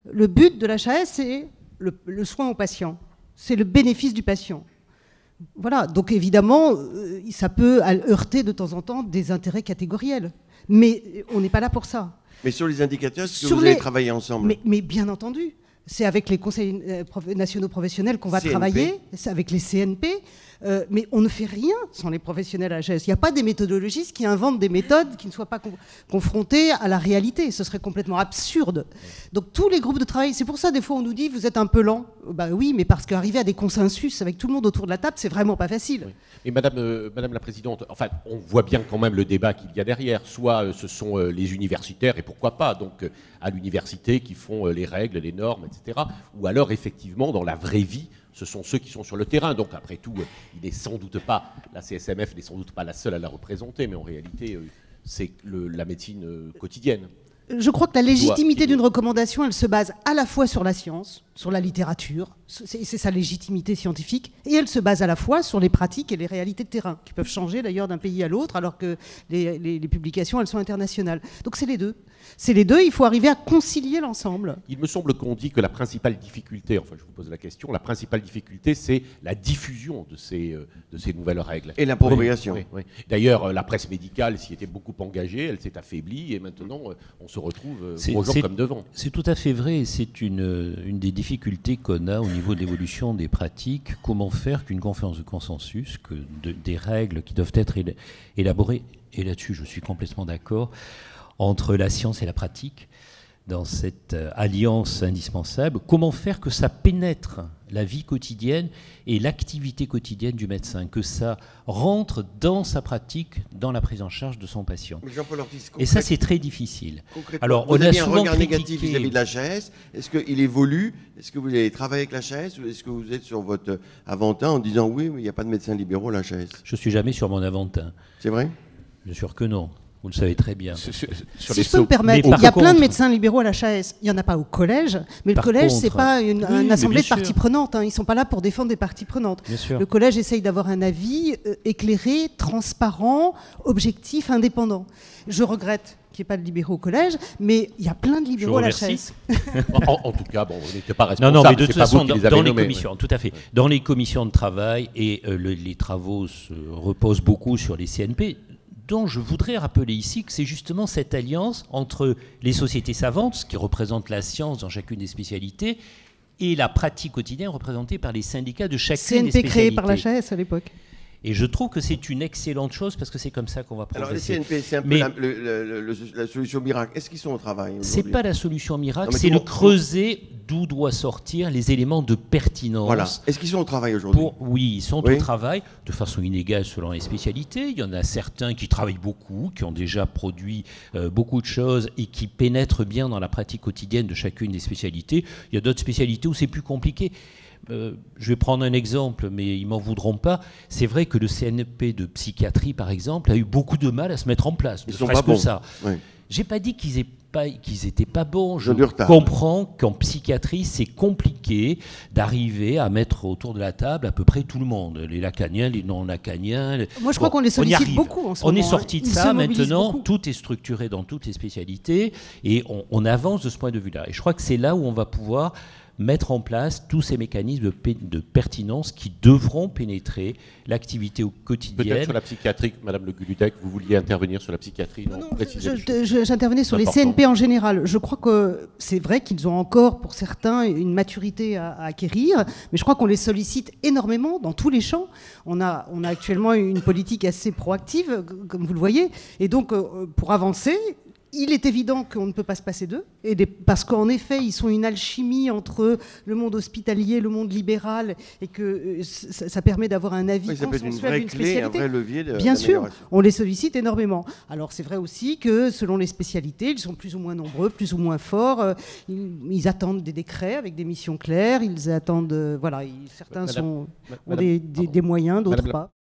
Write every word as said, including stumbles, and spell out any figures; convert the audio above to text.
Le but de l'H A S, c'est le, le soin au patient. C'est le bénéfice du patient. Voilà, donc évidemment, euh, ça peut heurter de temps en temps des intérêts catégoriels. Mais on n'est pas là pour ça. Mais sur les indicateurs, est-ce que Sur vous les... avez travaillé ensemble? mais, mais bien entendu. C'est avec les conseils nationaux professionnels qu'on va C N P. travailler, c'est avec les C N P, euh, mais on ne fait rien sans les professionnels H A S. Il n'y a pas des méthodologistes qui inventent des méthodes qui ne soient pas con confrontées à la réalité. Ce serait complètement absurde. Donc tous les groupes de travail, c'est pour ça des fois on nous dit vous êtes un peu lent. Bah oui, mais parce qu'arriver à des consensus avec tout le monde autour de la table, c'est vraiment pas facile. Oui. Et Madame, euh, Madame la Présidente, enfin, on voit bien quand même le débat qu'il y a derrière. Soit euh, ce sont euh, les universitaires, et pourquoi pas, donc euh, à l'université qui font euh, les règles, les normes, et cetera. Ou alors, effectivement, dans la vraie vie, ce sont ceux qui sont sur le terrain. Donc, après tout, euh, il n'est sans doute pas, la C S M F n'est sans doute pas la seule à la représenter, mais en réalité, euh, c'est la médecine euh, quotidienne. Je crois que la légitimité doit... d'une recommandation, elle se base à la fois sur la science, sur la littérature, c'est sa légitimité scientifique, et elle se base à la fois sur les pratiques et les réalités de terrain, qui peuvent changer d'ailleurs d'un pays à l'autre, alors que les, les, les publications, elles sont internationales. Donc c'est les deux. C'est les deux, il faut arriver à concilier l'ensemble. Il me semble qu'on dit que la principale difficulté, enfin je vous pose la question, la principale difficulté, c'est la diffusion de ces, euh, de ces nouvelles règles. Et l'appropriation. Oui, oui, oui. D'ailleurs, la presse médicale s'y était beaucoup engagée, elle s'est affaiblie, et maintenant, on se retrouve gros comme devant. C'est tout à fait vrai, c'est une, une des difficultés qu'on a au niveau de l'évolution des pratiques. Comment faire qu'une conférence de consensus, que de, des règles qui doivent être élaborées, et là-dessus je suis complètement d'accord, entre la science et la pratique, dans cette alliance indispensable, comment faire que ça pénètre la vie quotidienne et l'activité quotidienne du médecin, que ça rentre dans sa pratique, dans la prise en charge de son patient. Ortiz, et ça, c'est très difficile. Alors, vous on avez a souvent un regard critiqué... négatif vis-à-vis de l'H A S. Est-ce qu'il évolue? Est-ce que vous avez travaillé avec l'H A S ou est-ce que vous êtes sur votre Aventin en disant oui, mais il n'y a pas de médecins libéraux à l'H A S? Je ne suis jamais sur mon Aventin. C'est vrai? Bien sûr que non. Vous le savez très bien. Sur, sur si je peux me permettre, il y a contre, plein de médecins libéraux à l'H A S. Il n'y en a pas au collège, mais le collège, ce n'est pas une, oui, une assemblée de parties prenantes. Hein. Ils ne sont pas là pour défendre des parties prenantes. Le collège essaye d'avoir un avis euh, éclairé, transparent, objectif, indépendant. Je regrette qu'il n'y ait pas de libéraux au collège, mais il y a plein de libéraux à l'H A S. en, en tout cas, bon, on n'était pas responsable. Non, non, mais de toute façon, dans, les, dans les nommés, commissions, ouais. tout à fait. Dans les commissions de travail, et euh, le, les travaux se reposent beaucoup sur les C N P, dont je voudrais rappeler ici que c'est justement cette alliance entre les sociétés savantes, qui représentent la science dans chacune des spécialités, et la pratique quotidienne représentée par les syndicats de chacune des spécialités. C N P créé par l'H A S à l'époque. Et je trouve que c'est une excellente chose parce que c'est comme ça qu'on va progresser. Alors les C N P, c'est un peu Mais la, le, le, le, la solution miracle. Est-ce qu'ils sont au travail? C'est pas la solution miracle, c'est le creuser d'où doivent sortir les éléments de pertinence. Voilà. Est-ce qu'ils sont au travail aujourd'hui? Oui, ils sont oui. au travail de façon inégale selon les spécialités. Il y en a certains qui travaillent beaucoup, qui ont déjà produit euh, beaucoup de choses et qui pénètrent bien dans la pratique quotidienne de chacune des spécialités. Il y a d'autres spécialités où c'est plus compliqué. Euh, je vais prendre un exemple, mais ils m'en voudront pas. C'est vrai que le C N P de psychiatrie, par exemple, a eu beaucoup de mal à se mettre en place. Ils sont pas bons. Ça. Oui. J'ai pas dit qu'ils qu'ils étaient pas bons. Je comprends qu'en psychiatrie, c'est compliqué d'arriver à mettre autour de la table à peu près tout le monde. Les lacaniens, les non-lacaniens. Les... Moi, je crois bon, qu'on les sollicite beaucoup en ce on moment. On est sorti de hein. ça. Maintenant, beaucoup. Tout est structuré dans toutes les spécialités et on, on avance de ce point de vue-là. Et je crois que c'est là où on va pouvoir mettre en place tous ces mécanismes de, de pertinence qui devront pénétrer l'activité au quotidien. Peut-être sur la psychiatrie, Madame Le Guludec, vous vouliez intervenir sur la psychiatrie, non, non J'intervenais sur les C N P en général. Je crois que c'est vrai qu'ils ont encore, pour certains, une maturité à, à acquérir, mais je crois qu'on les sollicite énormément dans tous les champs. On a, on a actuellement une politique assez proactive, comme vous le voyez, et donc pour avancer, il est évident qu'on ne peut pas se passer d'eux, et des, parce qu'en effet, ils sont une alchimie entre le monde hospitalier, le monde libéral, et que euh, ça, ça permet d'avoir un avis oui, consensuel d'une spécialité. Un vrai levier de, Bien sûr, on les sollicite énormément. Alors c'est vrai aussi que selon les spécialités, ils sont plus ou moins nombreux, plus ou moins forts. Euh, ils, ils attendent des décrets avec des missions claires. Ils attendent, euh, voilà, ils, certains Madame, sont, Madame, ont des, des, des moyens, d'autres pas.